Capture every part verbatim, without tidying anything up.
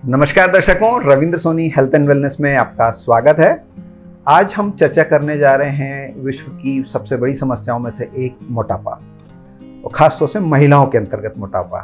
नमस्कार दर्शकों, Ravindra Soni health and wellness में आपका स्वागत है। आज हम चर्चा करने जा रहे हैं विश्व की सबसे बड़ी समस्याओं में से एक मोटापा, और खासतौर से महिलाओं के अंतर्गत मोटापा।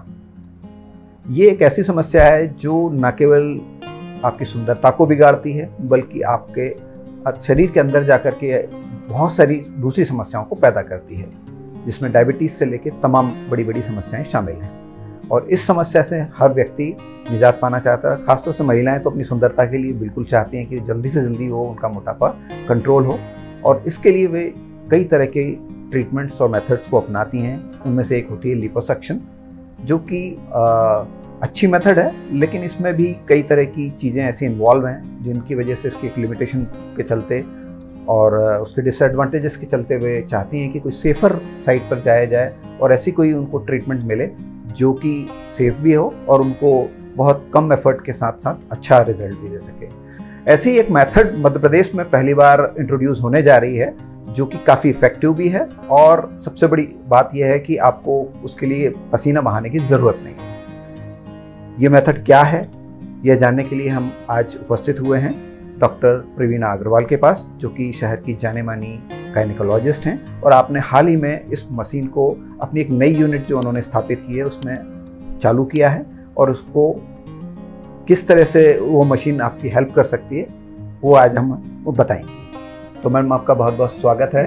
ये एक ऐसी समस्या है जो न केवल आपकी सुंदरता को बिगाड़ती है बल्कि आपके शरीर के अंदर जाकर के बहुत सारी दूसरी समस्याओं को पैदा करती है, जिसमें डायबिटीज़ से लेकर तमाम बड़ी बड़ी समस्याएं शामिल हैं। और इस समस्या से हर व्यक्ति निजात पाना चाहता है। खासतौर से महिलाएं तो अपनी सुंदरता के लिए बिल्कुल चाहती हैं कि जल्दी से जल्दी वो उनका मोटापा कंट्रोल हो, और इसके लिए वे कई तरह के ट्रीटमेंट्स और मेथड्स को अपनाती हैं। उनमें से एक होती है लिपोसक्शन, जो कि अच्छी मेथड है, लेकिन इसमें भी कई तरह की चीज़ें ऐसी इन्वॉल्व हैं जिनकी वजह से इसकी एक लिमिटेशन के चलते और उसके डिसएडवांटेजेस के चलते वे चाहती हैं कि कोई सेफ़र साइड पर जाया जाए और ऐसी कोई उनको ट्रीटमेंट मिले जो कि सेफ भी हो और उनको बहुत कम एफर्ट के साथ साथ अच्छा रिजल्ट भी दे सके। ऐसी एक मेथड मध्य प्रदेश में पहली बार इंट्रोड्यूस होने जा रही है, जो कि काफ़ी इफ़ेक्टिव भी है, और सबसे बड़ी बात यह है कि आपको उसके लिए पसीना बहाने की ज़रूरत नहीं है। ये मेथड क्या है, यह जानने के लिए हम आज उपस्थित हुए हैं डॉक्टर प्रवीणा अग्रवाल के पास, जो कि शहर की जाने मानी गायनेकोलॉजिस्ट हैं, और आपने हाल ही में इस मशीन को अपनी एक नई यूनिट जो उन्होंने स्थापित की है उसमें चालू किया है, और उसको किस तरह से वो मशीन आपकी हेल्प कर सकती है वो आज हम वो बताएंगे। तो मैम, आपका बहुत बहुत स्वागत है।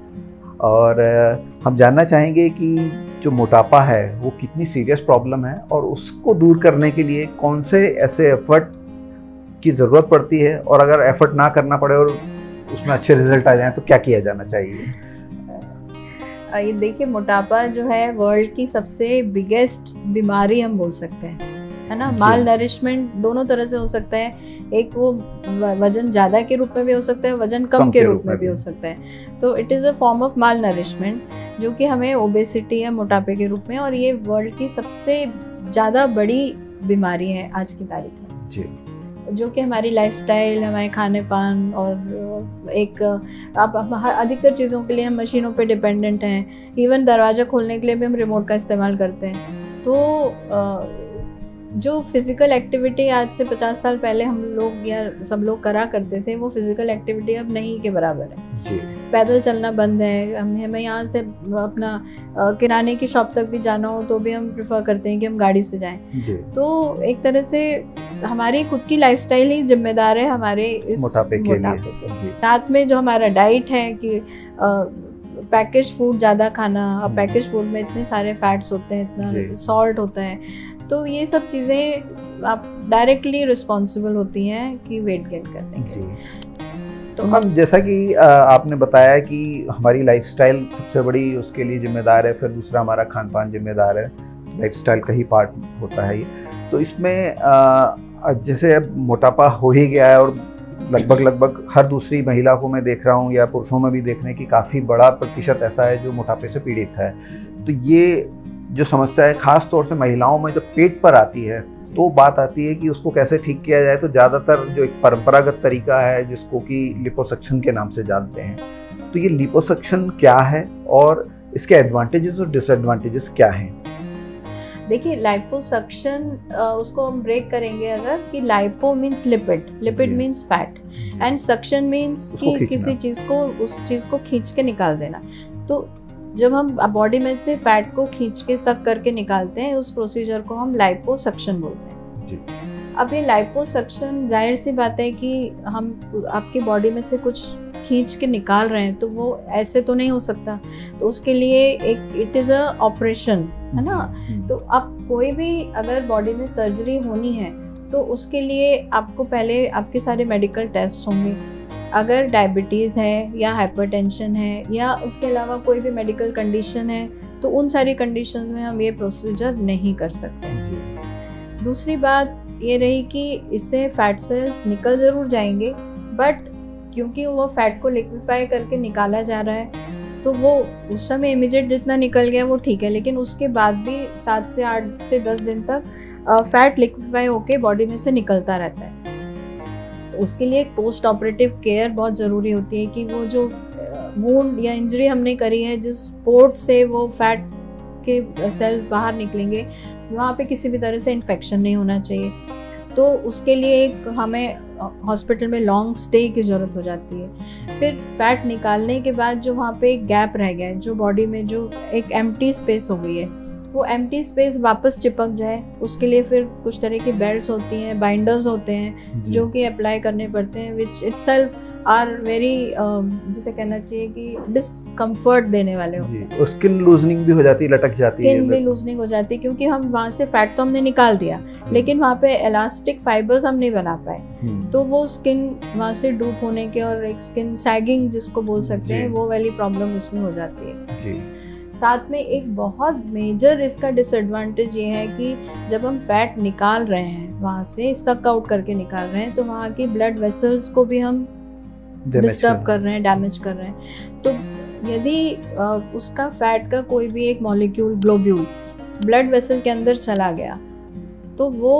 और हम जानना चाहेंगे कि जो मोटापा है वो कितनी सीरियस प्रॉब्लम है, और उसको दूर करने के लिए कौन से ऐसे एफर्ट की ज़रूरत पड़ती है, और अगर एफर्ट ना करना पड़े और उसमें अच्छे रिजल्ट आ जाएं तो क्या किया जाना चाहिए? ये देखिए, मोटापा जो है वर्ल्ड की सबसे बिगेस्ट बीमारी हम बोल सकते हैं, है ना। माल नरिशमेंट दोनों तरह से हो सकता है। एक वो वजन ज़्यादा के रूप में भी हो सकता है, वजन कम, कम के, के रूप में भी हो सकता है। तो it is a form of malnourishment, जो कि हमें ओबेसिटी या मोटापे के रूप में, और ये वर्ल्ड की सबसे ज़्यादा बड़ी बीमारी है आज की तारीख में जी। जो कि हमारी लाइफस्टाइल, हमारे खाने पान, और एक आप अधिकतर चीज़ों के लिए हम मशीनों पे डिपेंडेंट हैं। इवन दरवाज़ा खोलने के लिए भी हम रिमोट का इस्तेमाल करते हैं। तो जो फिज़िकल एक्टिविटी आज से पचास साल पहले हम लोग या सब लोग करा करते थे, वो फिज़िकल एक्टिविटी अब नहीं के बराबर है जी। पैदल चलना बंद है। हम हमें यहाँ से अपना किराने की शॉप तक भी जाना हो तो भी हम प्रेफर करते हैं कि हम गाड़ी से जाएं। तो एक तरह से हमारी खुद की लाइफस्टाइल ही जिम्मेदार है हमारे इस मोटापे के लिए। साथ में जो हमारा डाइट है कि पैकेज फूड ज़्यादा खाना, अब पैकेज फूड में इतने सारे फैट्स होते हैं, इतना सॉल्ट होता है, तो ये सब चीज़ें आप डायरेक्टली रिस्पॉन्सिबल होती हैं कि वेट गेन करने के लिए। तो मैम, जैसा कि आपने बताया कि हमारी लाइफस्टाइल सबसे बड़ी उसके लिए जिम्मेदार है, फिर दूसरा हमारा खान पान जिम्मेदार है, लाइफस्टाइल का ही पार्ट होता है ये। तो इसमें जैसे अब मोटापा हो ही गया है, और लगभग लगभग हर दूसरी महिला को मैं देख रहा हूँ, या पुरुषों में भी देखने की काफ़ी बड़ा प्रतिशत ऐसा है जो मोटापे से पीड़ित है। तो ये जो समस्या है खास तौर से महिलाओं में जब पेट पर आती है, तो बात आती है कि उसको कैसे ठीक किया जाए। तो ज़्यादातर जो एक परंपरागत तरीका है जिसको कि लिपोसक्शन के नाम से जानते हैं, तो ये लिपोसक्शन क्या है और इसके एडवांटेजेस और डिसएडवांटेजेस क्या हैं? देखिए, लाइपोसक्शन उसको हम ब्रेक करेंगे अगर, कि lipo means lipid, lipid means fat, and suction means कि किसी चीज़ को, उस चीज़ को खींच के निकाल देना। तो जब हम बॉडी में से फैट को खींच के सक करके निकालते हैं, उस प्रोसीजर को हम लाइपोसक्शन बोलते हैं जी। अब ये लाइपोसक्शन, जाहिर सी बात है कि हम आपकी बॉडी में से कुछ खींच के निकाल रहे हैं, तो वो ऐसे तो नहीं हो सकता। तो उसके लिए एक इट इज़ अ ऑपरेशन, है ना। तो अब कोई भी अगर बॉडी में सर्जरी होनी है तो उसके लिए आपको पहले आपके सारे मेडिकल टेस्ट होंगे। अगर डायबिटीज़ है या हाइपरटेंशन है या उसके अलावा कोई भी मेडिकल कंडीशन है, तो उन सारी कंडीशंस में हम ये प्रोसीजर नहीं कर सकते। दूसरी बात ये रही कि इससे फैट सेल्स निकल ज़रूर जाएंगे, बट क्योंकि वो फैट को लिक्विफाई करके निकाला जा रहा है, तो वो उस समय इमीडिएट जितना निकल गया वो ठीक है, लेकिन उसके बाद भी सात से आठ से दस दिन तक फैट लिक्विफाई होके बॉडी में से निकलता रहता है। तो उसके लिए पोस्ट ऑपरेटिव केयर बहुत ज़रूरी होती है कि वो जो वुंड या इंजरी हमने करी है, जिस पोर्ट से वो फैट के सेल्स बाहर निकलेंगे, वहाँ पे किसी भी तरह से इन्फेक्शन नहीं होना चाहिए। तो उसके लिए एक हमें हॉस्पिटल में लॉन्ग स्टे की ज़रूरत हो जाती है। फिर फैट निकालने के बाद जो वहाँ पे एक गैप रह गया है, जो बॉडी में जो एक एम्प्टी स्पेस हो गई है, वो एम्प्टी स्पेस वापस चिपक जाए, उसके लिए फिर कुछ तरह की बेल्ट्स होती हैं, बाइंडर्स होते हैं जो कि अप्लाई करने पड़ते हैं, विच इटसेल्फ आर वेरी जिसे कहना चाहिए कि डिस्कम्फर्ट देने वाले होते हैं। और स्किन लूजनिंग भी हो जाती है, लटक जाती है, स्किन भी लूजनिंग हो जाती है, क्योंकि हम वहाँ से फैट तो हमने निकाल दिया लेकिन वहाँ पे इलास्टिक फाइबर्स हम नहीं बना पाए, तो वो स्किन वहाँ से ड्रूप होने के और एक स्किन सैगिंग जिसको बोल सकते हैं, वो वाली प्रॉब्लम उसमें हो जाती है जी। साथ में एक बहुत मेजर इसका डिसएडवांटेज ये है कि जब हम फैट निकाल रहे हैं, वहाँ से सक आउट करके निकाल रहे हैं, तो वहाँ की ब्लड वेसल्स को भी हम डिस्टर्ब कर रहे हैं, डैमेज कर रहे हैं। तो यदि उसका फैट का कोई भी एक मॉलिक्यूल, ग्लोब्यूल, ब्लड वेसल के अंदर चला गया, तो वो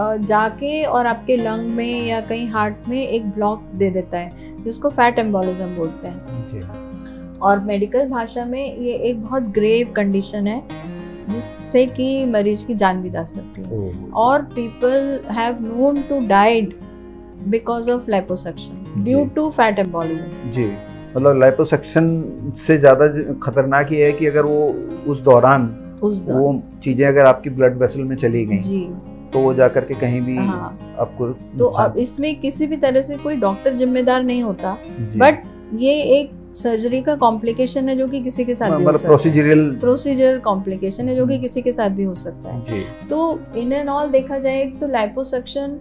जाके और आपके लंग में या कहीं हार्ट में एक ब्लॉक दे देता है, जिसको फैट एम्बोलिज्म बोलते हैं। और मेडिकल भाषा में ये एक बहुत ग्रेव कंडीशन है जिससे कि मरीज की जान भी जा सकती है, और people have known to died because of liposuction due to fat embolism जी। मतलब लाइपोसक्शन से ज़्यादा खतरनाक ये है कि अगर वो उस दौरान उस दौरान वो चीज़ें अगर आपकी ब्लड वेसल में चली गई जी, तो वो जाकर के कहीं भी हाँ। आपको तो अब इसमें किसी भी तरह से कोई डॉक्टर जिम्मेदार नहीं होता, बट ये एक सर्जरी का कॉम्प्लिकेशन है जो कि किसी के साथ भी हो सकता है, प्रोसीजरल प्रोसीजर कॉम्प्लिकेशन है जो कि किसी के साथ भी हो सकता है जी। तो इन एंड ऑल देखा जाए तो लाइपोसक्शन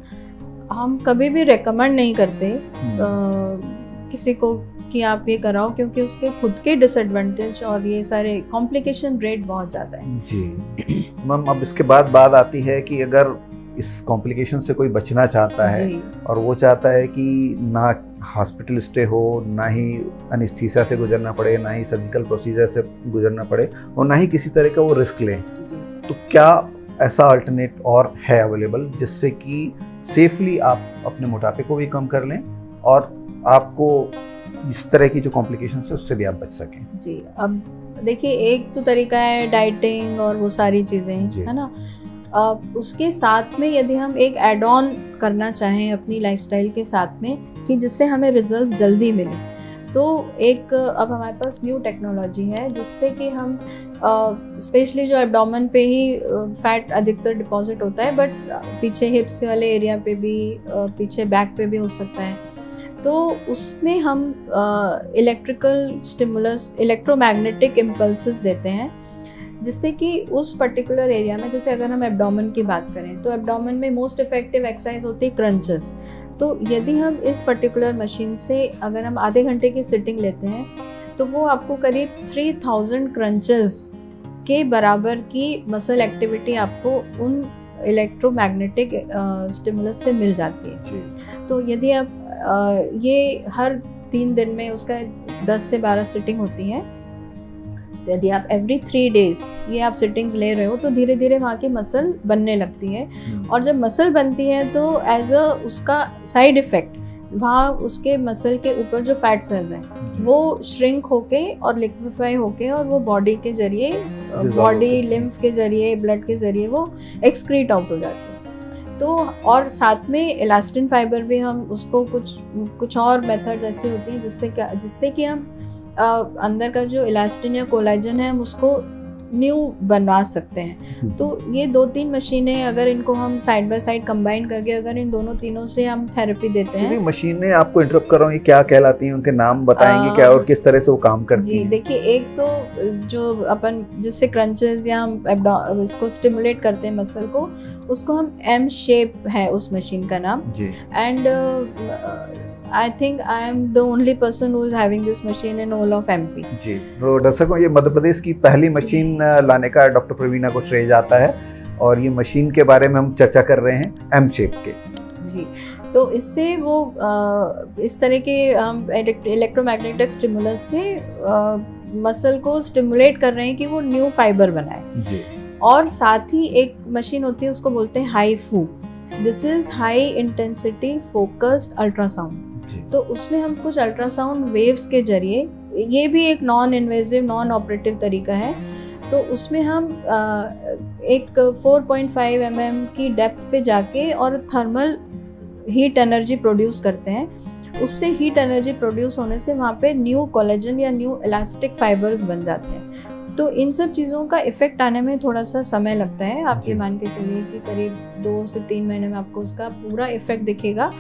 हम कभी भी रेकमेंड नहीं करते आ, किसी को कि आप ये कराओ, क्योंकि उसके खुद के डिसएडवांटेज और ये सारे कॉम्प्लिकेशन रेट बहुत ज़्यादा है जी। मैम अब इसके बाद बात आती है कि अगर इस कॉम्प्लिकेशन से कोई बचना चाहता है और वो चाहता है कि ना हॉस्पिटल स्टे हो, ना ही एनेस्थीसिया से गुजरना पड़े, ना ही सर्जिकल प्रोसीजर से गुजरना पड़े, और ना ही किसी तरह का वो रिस्क लें, तो क्या ऐसा अल्टरनेट और है अवेलेबल जिससे कि सेफली आप अपने मोटापे को भी कम कर लें और आपको इस तरह की जो कॉम्प्लिकेशन है उससे भी आप बच सकें जी? अब देखिए, एक तो तरीका है डाइटिंग और वो सारी चीज़ें, है ना। Uh, उसके साथ में यदि हम एक एड ऑन करना चाहें अपनी लाइफस्टाइल के साथ में कि जिससे हमें रिजल्ट्स जल्दी मिले, तो एक अब हमारे पास न्यू टेक्नोलॉजी है जिससे कि हम स्पेशली uh, जो एब्डोमेन पे ही फैट uh, अधिकतर डिपॉजिट होता है, बट uh, पीछे हिप्स वाले एरिया पे भी, uh, पीछे बैक पे भी हो सकता है, तो उसमें हम इलेक्ट्रिकल स्टिमुलस, इलेक्ट्रोमैग्नेटिक इम्पल्सेस देते हैं, जिससे कि उस पर्टिकुलर एरिया में, जैसे अगर हम एब्डोमेन की बात करें तो एब्डोमेन में मोस्ट इफेक्टिव एक्सरसाइज होती है क्रंचेस। तो यदि हम इस पर्टिकुलर मशीन से अगर हम आधे घंटे की सिटिंग लेते हैं तो वो आपको करीब थ्री थाउजेंड क्रंचेस के बराबर की मसल एक्टिविटी आपको उन इलेक्ट्रोमैग्नेटिक स्टिमुलस से मिल जाती है। तो यदि आप uh, ये हर तीन दिन में उसका दस से बारह सिटिंग होती है, तो यदि आप एवरी थ्री डेज ये आप सिटिंग्स ले रहे हो तो धीरे धीरे वहाँ की मसल बनने लगती है, और जब मसल बनती है तो एज अ उसका साइड इफेक्ट वहाँ उसके मसल के ऊपर जो फैट सेल्स हैं वो श्रिंक होके और लिक्विफाई होके और वो बॉडी के जरिए, बॉडी लिम्फ के जरिए, ब्लड के जरिए वो एक्सक्रीट आउट हो जाती है। तो और साथ में इलास्टिन फाइबर भी हम उसको कुछ कुछ और मेथड्स ऐसी होती हैं जिससे क्या जिससे कि हम Uh, अंदर का जो इलास्टिन या कोलाजन है हम उसको न्यू बनवा सकते हैं। तो ये दो तीन मशीनें अगर इनको हम साइड बाय साइड कंबाइन करके अगर इन दोनों तीनों से हम थेरेपी देते हैं। मशीनें आपको इंटरप्ट कर रहा हूँ, ये क्या कहलाती हैं, उनके नाम बताएंगे क्या और किस तरह से वो काम करती हैं? जी देखिए, एक तो जो अपन जिससे क्रंचेस या हम इसको स्टिमुलेट करते हैं मसल को, उसको हम एम शेप है उस मशीन का नाम, and I think I am the only person who is having this machine in all of M P. जी, तो दर्शकों, ये मध्य प्रदेश की पहली मशीन लाने का डॉक्टर प्रवीणा को श्रेय जाता है, और ये मशीन के बारे में हम चर्चा कर रहे हैं एम शेप के। जी, तो इससे वो आ, इस तरह के हम इलेक्ट्रोमैग्नेटिक स्टिमुलस से आ, मसल को स्टिमुलेट कर रहे हैं कि वो न्यू फाइबर बनाए जी। और साथ ही एक मशीन होती है, उसको बोलते हैं HIFU. This is high intensity focused ultrasound. तो उसमें हम कुछ अल्ट्रासाउंड वेव्स के जरिए, ये भी एक नॉन इन्वेजिव नॉन ऑपरेटिव तरीका है, तो उसमें हम एक four point five M M की डेप्थ पे जाके और थर्मल हीट एनर्जी प्रोड्यूस करते हैं। उससे हीट एनर्जी प्रोड्यूस होने से वहाँ पे न्यू कोलेजन या न्यू इलास्टिक फाइबर्स बन जाते हैं। तो इन सब चीज़ों का इफेक्ट आने में थोड़ा सा समय लगता है। आप ये मान के चलिए कि करीब दो से तीन महीने में आपको उसका पूरा इफेक्ट दिखेगा।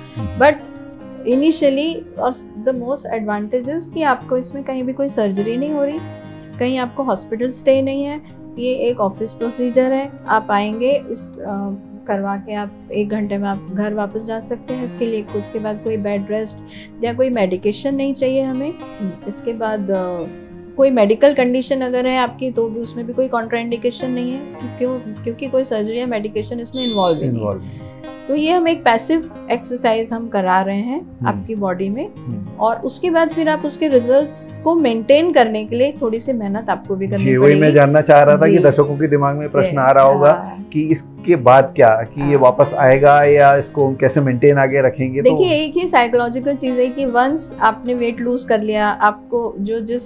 बट इनिशियली और द मोस्ट एडवांटेजेस कि आपको इसमें कहीं भी कोई सर्जरी नहीं हो रही, कहीं आपको हॉस्पिटल स्टे नहीं है, ये एक ऑफिस प्रोसीजर है। आप आएंगे, इस आ, करवा के आप एक घंटे में आप घर वापस जा सकते हैं। इसके लिए उसके बाद कोई बेड रेस्ट या कोई मेडिकेशन नहीं चाहिए हमें। इसके बाद आ, कोई मेडिकल कंडीशन अगर है आपकी तो भी उसमें भी कोई कॉन्ट्राइंडिकेशन नहीं है, क्यों क्योंकि कोई सर्जरी या मेडिकेशन इसमें इन्वॉल्व नहीं है। तो ये हम एक पैसिव एक्सरसाइज हम करा रहे हैं आपकी बॉडी में, और उसके बाद फिर आप उसके रिजल्ट्स को मेंटेन करने के लिए थोड़ी सी मेहनत आपको भी करनी पड़ेगी। वही मैं जानना चाह रहा था कि दर्शकों के दिमाग में प्रश्न आ रहा होगा कि इसके बाद क्या, कि ये वापस आएगा या इसको हम कैसे मेंटेन आगे रखेंगे। देखिए तो... एक ही साइकोलॉजिकल चीज है कि वंस आपने वेट लूज कर लिया, आपको जो जिस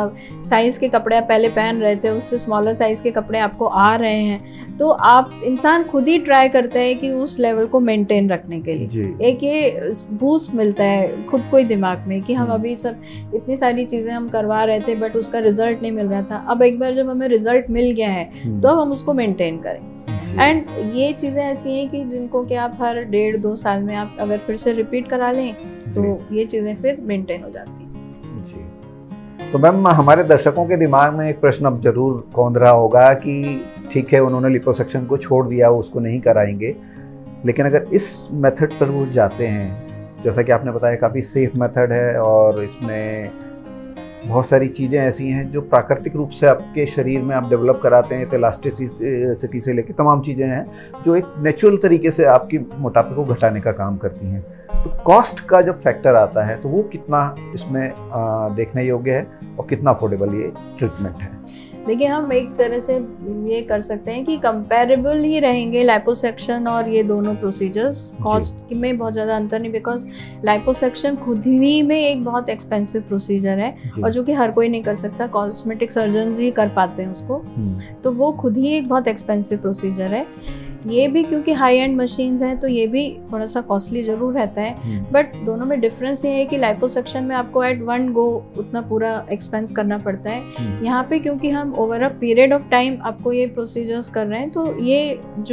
साइज के कपड़े आप पहले पहन रहे थे उससे स्मॉलर साइज के कपड़े आपको आ रहे हैं, तो आप इंसान खुद ही ट्राई करता है कि उस लेवल को मेंटेन रखने के लिए। एक ये बूस्ट मिलता है खुद को ही दिमाग में कि हम अभी सब इतनी सारी चीजें हम करवा रहे थे बट उसका रिजल्ट नहीं मिल रहा था, अब एक बार जब हमें रिजल्ट मिल गया है तो अब हम उसको मेंटेन करें। एंड ये चीज़ें ऐसी हैं कि जिनको कि आप हर डेढ़ दो साल में आप अगर फिर से रिपीट करा लें तो ये चीज़ें फिर मेंटेन हो जाती हैं। जी, तो मैम हमारे दर्शकों के दिमाग में एक प्रश्न अब जरूर कौंध रहा होगा कि ठीक है उन्होंने लिपोसक्शन को छोड़ दिया, उसको नहीं कराएंगे, लेकिन अगर इस मेथड पर वो जाते हैं, जैसा कि आपने बताया काफ़ी सेफ मेथड है और इसमें बहुत सारी चीज़ें ऐसी हैं जो प्राकृतिक रूप से आपके शरीर में आप डेवलप कराते हैं, तो इलास्टिसिटी से लेकर तमाम चीज़ें हैं जो एक नेचुरल तरीके से आपकी मोटापे को घटाने का काम करती हैं। तो कॉस्ट का जब फैक्टर आता है तो वो कितना इसमें आ, देखने योग्य है और कितना अफोर्डेबल ये ट्रीटमेंट है? देखिए हम एक तरह से ये कर सकते हैं कि कंपैरेबल ही रहेंगे लाइपोसक्शन और ये दोनों प्रोसीजर्स। कॉस्ट में बहुत ज़्यादा अंतर नहीं, बिकॉज लाइपोसक्शन खुद ही में एक बहुत एक्सपेंसिव प्रोसीजर है और जो कि हर कोई नहीं कर सकता, कॉस्मेटिक सर्जन्स ही कर पाते हैं उसको, तो वो खुद ही एक बहुत एक्सपेंसिव प्रोसीजर है। ये भी क्योंकि हाई एंड मशीन्स हैं तो ये भी थोड़ा सा कॉस्टली ज़रूर रहता है, बट दोनों में डिफरेंस ये है कि लाइपोसक्शन में आपको एट वन गो उतना पूरा एक्सपेंस करना पड़ता है। यहाँ पे क्योंकि हम over a period of time आपको ये प्रोसीजर्स कर रहे हैं तो ये जो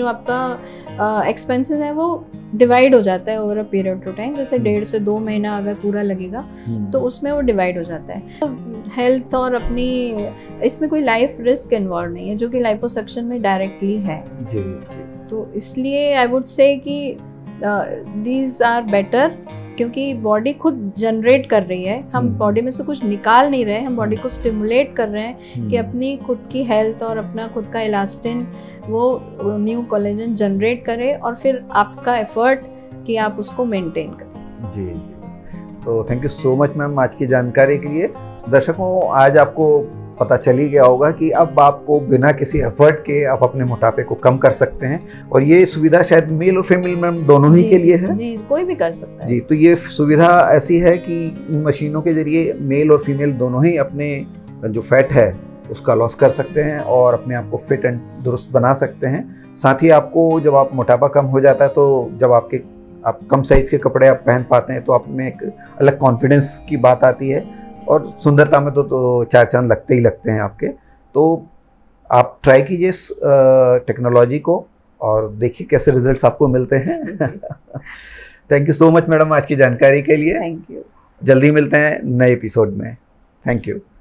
आपका एक्सपेंसेस है वो डिवाइड हो जाता है over a period of time. जैसे डेढ़ से दो महीना अगर पूरा लगेगा तो उसमें वो डिवाइड हो जाता है। तो हेल्थ और अपनी इसमें कोई लाइफ रिस्क इन्वॉल्व नहीं है जो कि लाइपोसक्शन में डायरेक्टली है। जी, जी। तो इसलिए आई वुड से कि दीज आर बेटर, क्योंकि बॉडी खुद जनरेट कर रही है, हम बॉडी में से कुछ निकाल नहीं रहे, हम बॉडी को स्टिमुलेट कर रहे हैं कि अपनी खुद की हेल्थ और अपना खुद का इलास्टिन वो न्यू कोलेजन जनरेट करे और फिर आपका एफर्ट कि आप उसको मेंटेन करें। जी जी, तो thank you so much ma'am आज की जानकारी के लिए। दर्शकों आज आपको पता चल ही गया होगा कि अब आपको बिना किसी एफर्ट के आप अपने मोटापे को कम कर सकते हैं, और ये सुविधा शायद मेल और फीमेल मैम दोनों ही के लिए है। जी, कोई भी कर सकता है। जी, तो ये सुविधा ऐसी है कि मशीनों के जरिए मेल और फीमेल दोनों ही अपने जो फैट है उसका लॉस कर सकते हैं और अपने आप को फिट एंड दुरुस्त बना सकते हैं। साथ ही आपको जब आप मोटापा कम हो जाता है तो जब आपके आप कम साइज़ के कपड़े आप पहन पाते हैं तो आप में एक अलग कॉन्फिडेंस की बात आती है, और सुंदरता में तो, तो चार चांद लगते ही लगते हैं आपके। तो आप ट्राई कीजिए इस टेक्नोलॉजी को और देखिए कैसे रिजल्ट्स आपको मिलते हैं। Thank you so much madam आज की जानकारी के लिए। Thank you. जल्दी मिलते हैं नए एपिसोड में। Thank you.